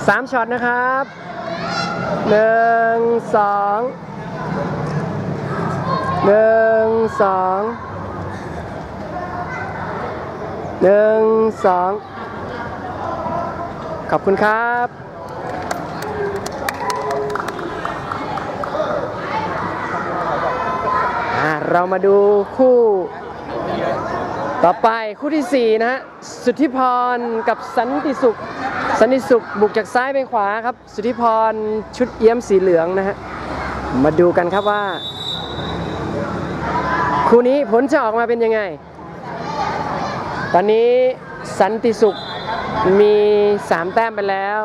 3 ช็อตนะครับ1 2 1 2 1 2ขอบคุณครับเรามาดูคู่ต่อไปคู่ที่4นะฮะสุทธิพรกับสันติสุขบุกจากซ้ายไปขวาครับสุทธิพรชุดเอี้ยมสีเหลืองนะฮะมาดูกันครับว่าคู่นี้ผลจะออกมาเป็นยังไงตอนนี้สันติสุขมี3 แต้มไปแล้ว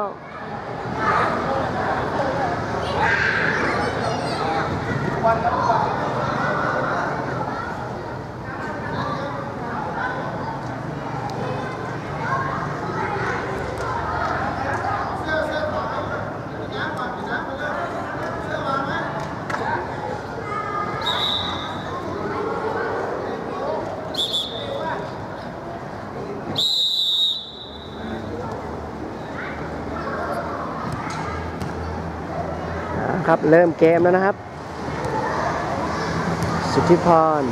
ครับเริ่มเกมแล้วนะครับสุทธิพร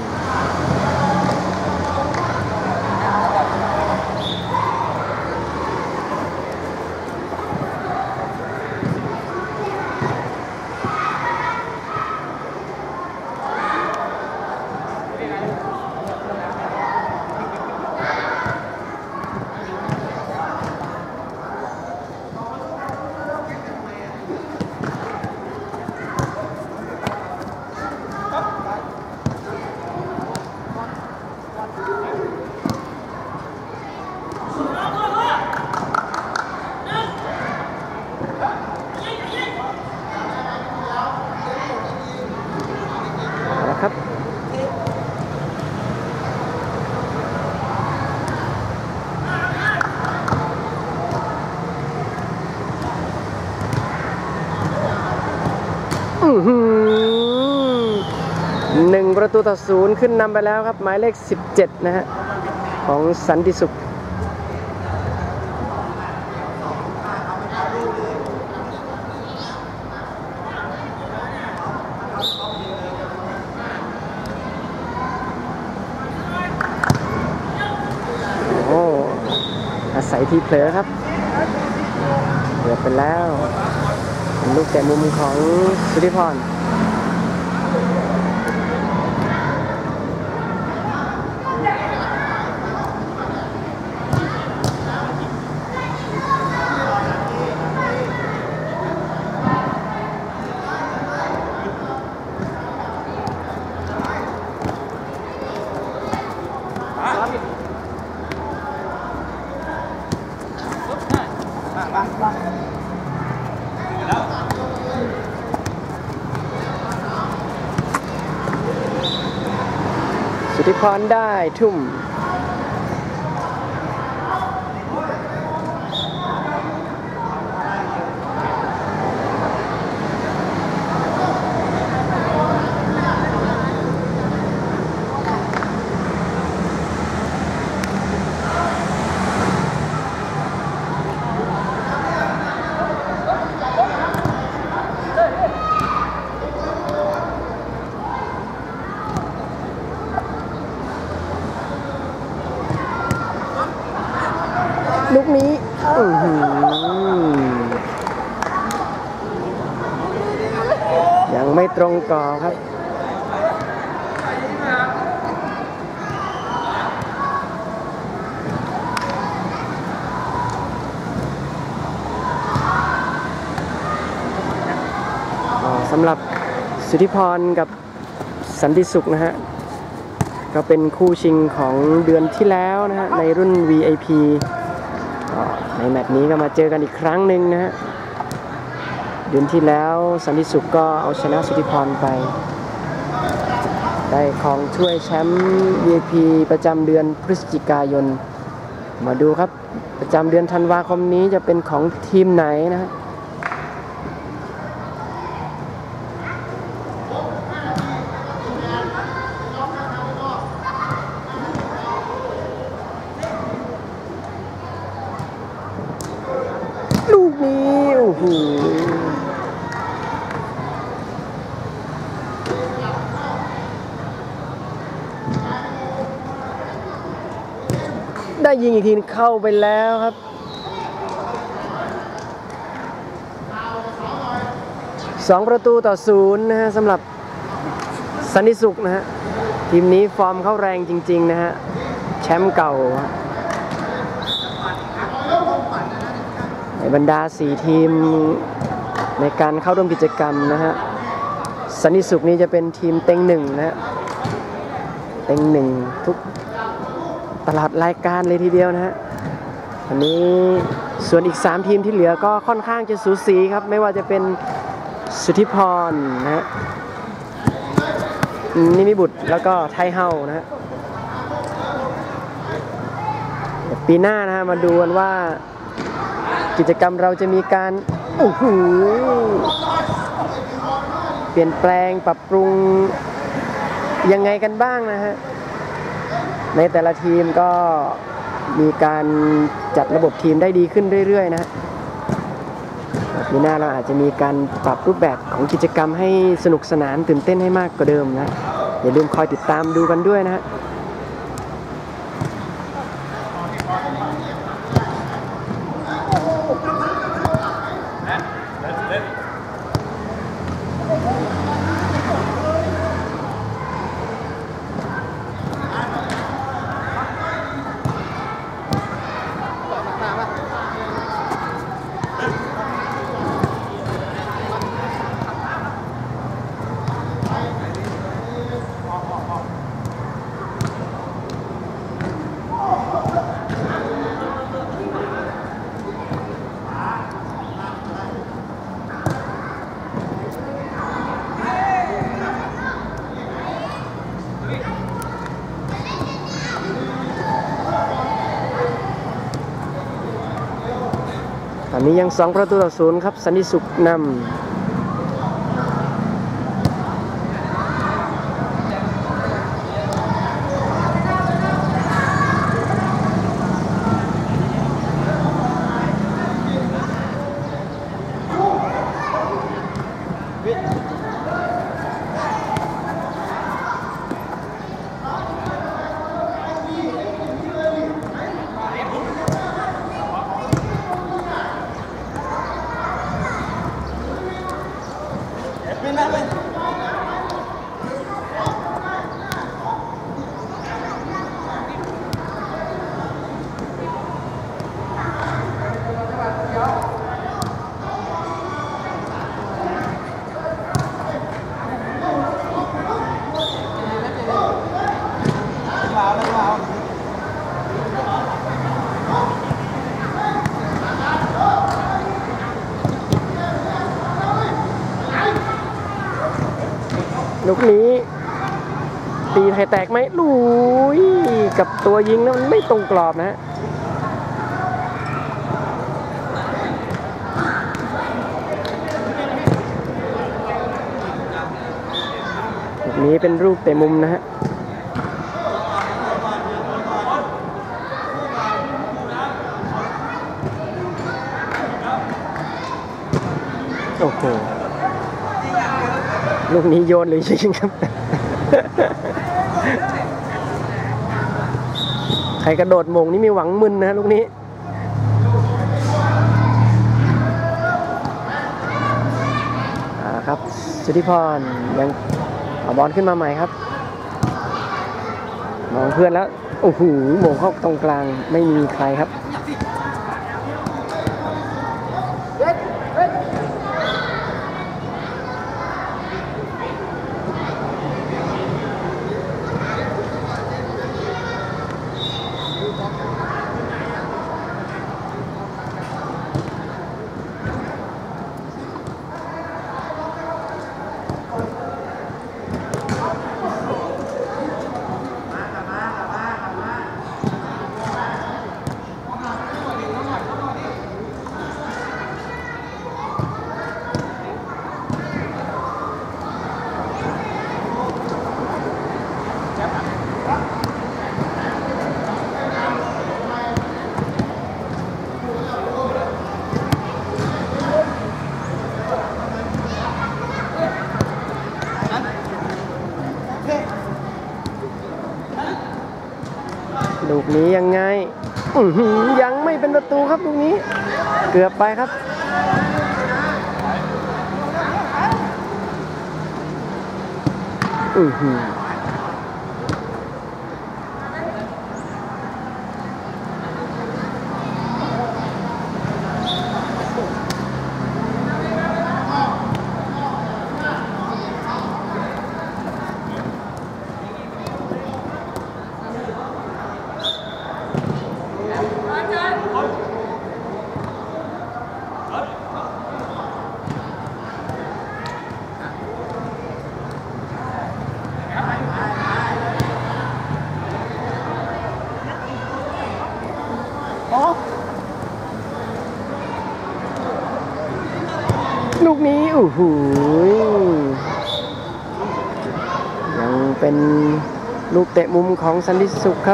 ครับ1-0ขึ้นนำไปแล้วครับหมายเลข17นะฮะของสันติสุขอาศัยที่เผลอครับเกือบไปแล้วเป็นลูกแต่มุมของสุทธิพรสุทธิพรได้ทุ่มลูกนี้ยังไม่ตรงกรอบครับสำหรับสุทธิพรกับสันติสุขนะฮะก็เป็นคู่ชิงของเดือนที่แล้วนะฮะในรุ่น VIP ในแมตช์นี้ก็มาเจอกันอีกครั้งหนึ่งนะฮะเดือนที่แล้วสันติสุขก็เอาชนะสุทธิพรไปได้ครองถ้วยแชมป์ VIP ประจำเดือนพฤศจิกายนมาดูครับประจำเดือนธันวาคมนี้จะเป็นของทีมไหนนะฮะลูกนี้อ้โหได้ยิงอีกทีเข้าไปแล้วครับ2-0นะฮะสำหรับสันติสุขนะฮะทีมนี้ฟอร์มเข้าแรงจริงๆนะฮะแชมป์เก่าในบรรดา4ทีมในการเข้าร่วมกิจกรรมนะฮะสันติสุขนี้จะเป็นทีมเต็งหนึ่งนะฮะเต็งหนึ่งทุกตลอดรายการเลยทีเดียวนะฮะอันนี้ส่วนอีก3ทีมที่เหลือก็ค่อนข้างจะสูสีครับไม่ว่าจะเป็นสุทธิพรนะฮะนิมิบุตรแล้วก็ไทเฮานะฮะปีหน้านะฮะมาดูกันว่ากิจกรรมเราจะมีการเปลี่ยนแปลงปรับปรุงยังไงกันบ้างนะฮะในแต่ละทีมก็มีการจัดระบบทีมได้ดีขึ้นเรื่อยๆนะปีหน้าเราอาจจะมีการปรับรูปแบบของกิจกรรมให้สนุกสนานตื่นเต้นให้มากกว่าเดิมนะอย่าลืมคอยติดตามดูกันด้วยนะฮะตอนนี้ยัง2-0ครับสันติสุขนำลูกนี้ตีไข่แตกไหมลุยกับตัวยิงนะมันไม่ตรงกรอบนะฮะลูกนี้เป็นรูปเตะมุมนะฮะโอ้โหลูกนี้โยนหรือยิงครับ ใครกระโดดมงนี่มีหวังมึนนะลูกนี้ครับสุทธิพรยังเอาบอลขึ้นมาใหม่ครับมองเพื่อนแล้วโอ้โหมงเข้าตรงกลางไม่มีใครครับยังไม่เป็นประตูครับลูกนี้เกือบไปครับลูกนี้โอ้โหยังเป็นลูกเตะมุมของสันติสุขครับ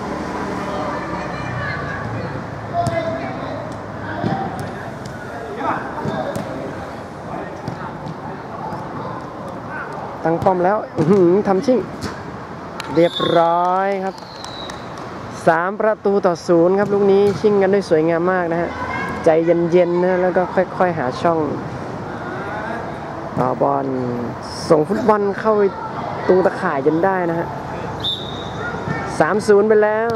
ตั้งป้อมแล้วทำชิ่งเรียบร้อยครับ3-0ครับลูกนี้ชิ่งกันได้สวยงามมากนะฮะใจเย็นๆนะแล้วก็ค่อยๆหาช่องต่อบอลส่งฟุตบอลเข้าไปตรงตะข่ายจนได้นะฮะ3-0ไปแล้ว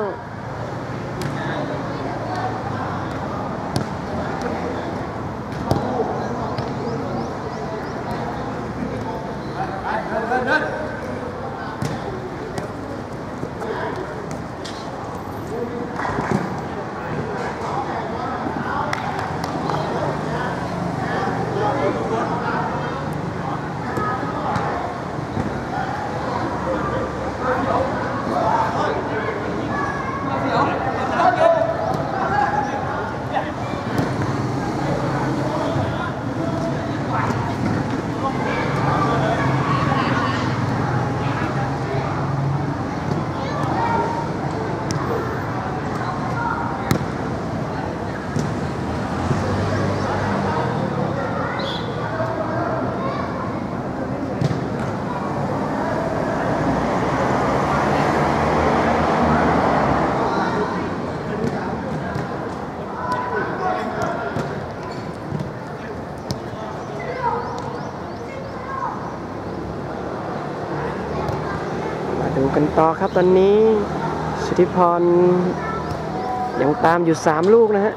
ดูกันต่อครับตอนนี้สุทธิพรยังตามอยู่3ลูกนะฮะ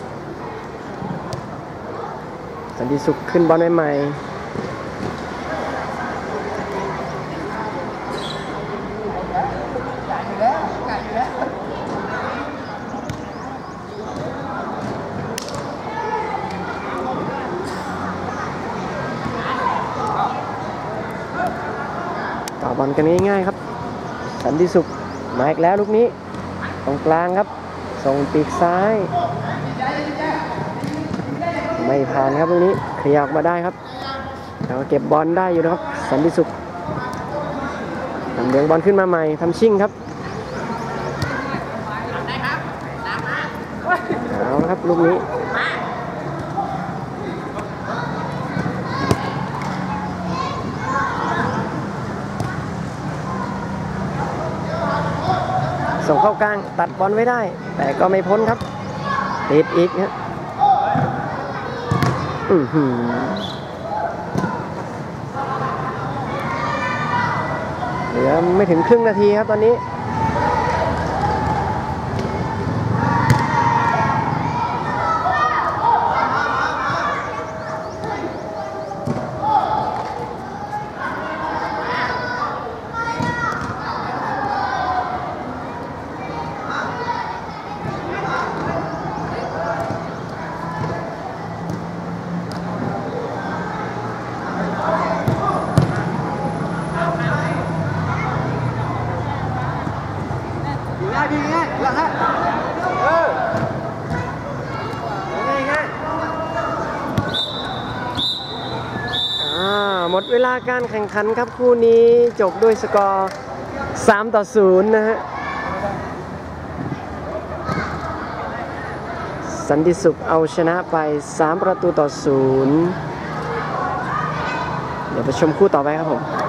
สันติสุขขึ้นบอลใหม่ต่อบอลกันง่ายๆครับสันติสุขมาอีกแล้วลูกนี้ตรงกลางครับส่งปีกซ้ายไม่ผ่านครับลูกนี้ขยับมาได้ครับแต่ว่าเก็บบอลได้อยู่นะครับสันติสุขนำเลี้ยงบอลขึ้นมาใหม่ทำชิ่งครับเอาละครับลูกนี้ส่งเข้ากลางตัดบอลไว้ได้แต่ก็ไม่พ้นครับติดอีกฮะเหลือไม่ถึงครึ่งนาทีครับตอนนี้ง่ายหลังฮะง่ายหมดเวลาการแข่งขันครับคู่นี้จบด้วยสกอร์3-0นะฮะสันติสุขเอาชนะไป3-0เดี๋ยวไปชมคู่ต่อไปครับผม